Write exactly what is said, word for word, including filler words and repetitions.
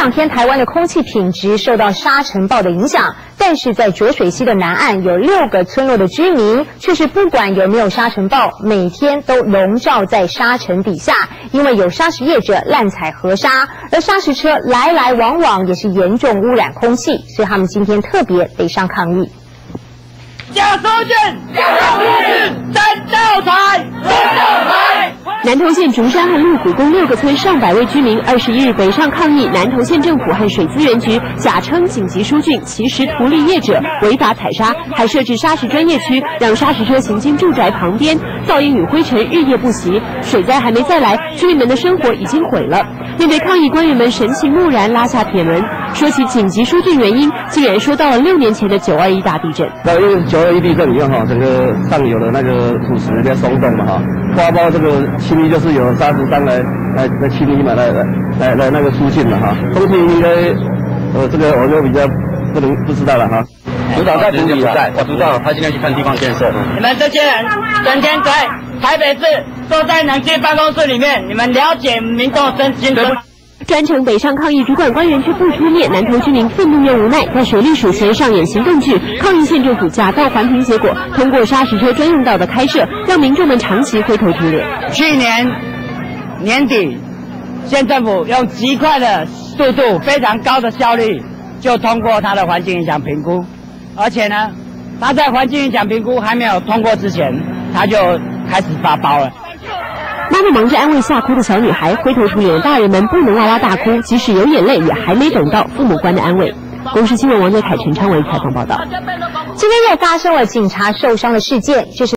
两天台湾的空气品质受到沙尘暴的影响，但是在浊水溪的南岸有六个村落的居民却是不管有没有沙尘暴，每天都笼罩在沙尘底下，因为有砂石业者滥采河沙，而砂石车来来往往也是严重污染空气，所以他们今天特别北上抗议。 假收件，假收件，真教材，真教材。 南投县竹山和鹿谷共六个村上百位居民，二十一日北上抗议南投县政府和水资源局假称紧急疏浚，其实图利业者违法采沙，还设置砂石专业区，让砂石车行经住宅旁边，噪音与灰尘日夜不息。水灾还没再来，居民们的生活已经毁了。面对抗议，官员们神情木然，拉下铁门，说起紧急疏浚原因，竟然说到了六年前的九二一大地震。 那因为九二一地震以后哈，整个上游的那个土石在松动嘛哈，花苞这个清理就是有砂石商来来来清理嘛，来来来来那个疏浚嘛哈。空气应该呃这个我就比较不能不知道了哈。组长在处理在，我知道他今天去看地方建设。 你们这些人整天在台北市坐在冷气办公室里面，你们了解民众的真心吗？ 专程北上抗议，主管官员却不出面，南投居民愤怒又无奈，在水利署前上演行动剧，抗议县政府假造环评结果，通过砂石车专用道的开设，让民众们长期灰头土脸。 去年年底，县政府用极快的速度、非常高的效率，就通过它的环境影响评估，而且呢，它在环境影响评估还没有通过之前，它就开始发包了。 妈妈忙着安慰吓哭的小女孩，灰头土脸的大人们不能哇哇大哭，即使有眼泪，也还没等到父母官的安慰。公视新闻王杰凯、陈昌维采访报道。 今天又发生了警察受伤的事件，这是